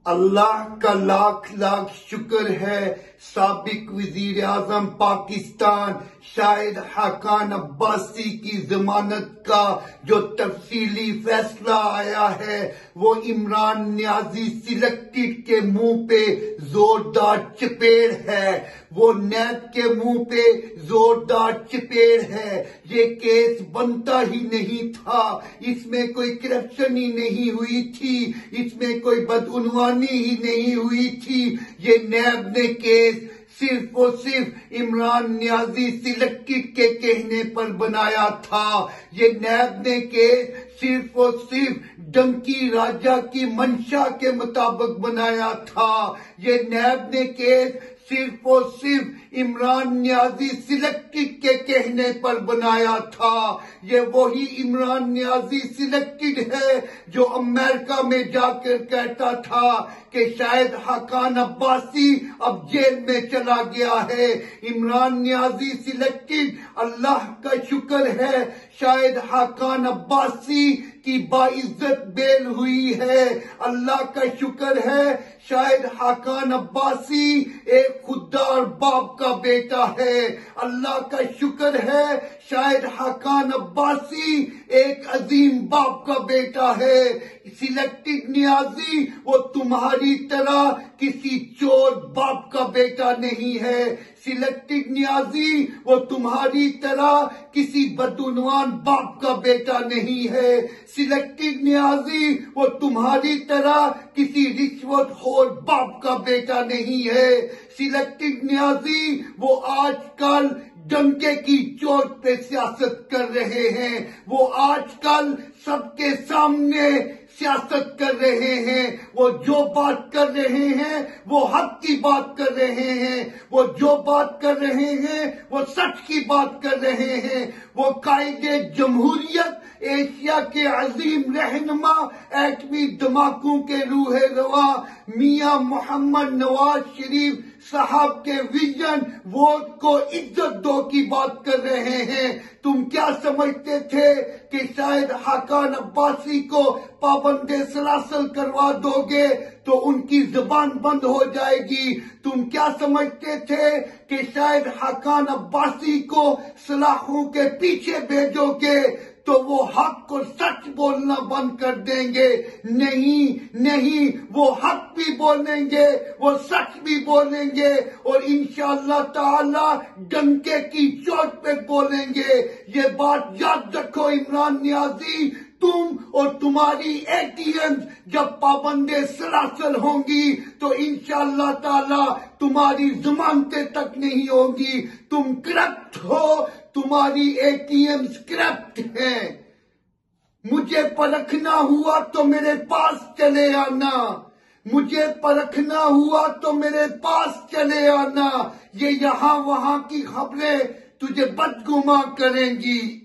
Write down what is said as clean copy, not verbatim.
اللہ کا لاکھ لاکھ شکر ہے سابق وزیر اعظم پاکستان شاہد حقان عباسی کی ضمانت کا جو تفصیلی فیصلہ آیا ہے وہ عمران نیازی سلیکٹڈ کے منہ پہ زوردار چپیڑ ہے، وہ نیب کے منہ پہ زوردار چپیڑ ہے۔ یہ کیس بنتا ہی نہیں تھا، اس میں کوئی کرپشن ہی نہیں ہوئی تھی، اس میں کوئی بدعنوانی ہی نہیں ہوئی تھی۔ یہ نیب نے کیس صرف و صرف عمران نیازی سلیکٹڈ کے کہنے پر بنایا تھا۔ یہ نیب نے کیس صرف و صرف ڈنکی راجہ کی منشا کے مطابق بنایا تھا۔ یہ نیب نے کیس صرف و صرف عمران نیازی سلیکٹڈ کے کہنے پر بنایا تھا۔ یہ وہی عمران نیازی سلیکٹڈ ہے جو امریکہ میں جا کر کہتا تھا کہ شاہد حقان عباسی اب جیل میں چلا گیا ہے۔ عمران نیازی سلیکٹڈ، اللہ کا شکر ہے شاہد حقان عباسی کی باعزت بیل ہوئی ہے۔ اللہ کا شکر ہے شاہد حقان عباسی ایک خوددار باپ کا بیٹا ہے۔ اللہ کا شکر ہے شاہد حقان عباسی ایک عظیم باپ کا بیٹا ہے۔ سلیکٹڈ نیازی وہ تمہاری طرح کسی چور باپ کا بیٹا نہیں ہے۔ سلیکٹڈ نیازی وہ تمہاری طرح کسی بدعنوان باپ کا بیٹا نہیں ہے۔ سلیکٹڈ نیازی وہ تمہاری طرح کسی رشوت خور باپ کا بیٹا نہیں ہے۔ سلیکٹڈ نیازی وہ آج کل ڈنکے کی چوٹ پہ سیاست کر رہے ہیں، وہ آج کل سب کے سامنے سیاست کر رہے ہیں۔ وہ جو بات کر رہے ہیں وہ حق کی بات کر رہے ہیں، وہ جو بات کر رہے ہیں وہ سچ کی بات کر رہے ہیں۔ وہ قائد جمہوریت، ایشیا کے عظیم رہنما، ایٹمی دھماکوں کے روح رواں میاں محمد نواز شریف صاحب کے ویژن ووٹ کو عزت دو کی بات کر رہے ہیں۔ تم کیا سمجھتے تھے کہ شاہد حقان عباسی کو پابند سلاسل کروا دو گے تو ان کی زبان بند ہو جائے گی؟ تم کیا سمجھتے تھے کہ شاہد حقان عباسی کو سلاخوں کے پیچھے بھیجو گے تو وہ حق اور سچ بولنا بند کر دیں گے؟ نہیں، وہ حق بھی بولیں گے، وہ سچ بھی بولیں گے، اور انشاءاللہ تعالی ڈنکے کی چوٹ پہ بولیں گے۔ یہ بات یاد رکھو عمران نیازی، تم اور تمہاری اے ٹی ایم جب پابند سلاسل ہوں گی تو انشاءاللہ تعالی تمہاری ضمانتیں تک نہیں ہوں گی۔ تم کرپٹ ہو، تمہاری اے ٹی ایم کرپٹ ہیں۔ مجھے پرکھنا ہوا تو میرے پاس چلے آنا، مجھے پرکھنا ہوا تو میرے پاس چلے آنا۔ یہ یہاں وہاں کی خبریں تجھے بدگماں کریں گی۔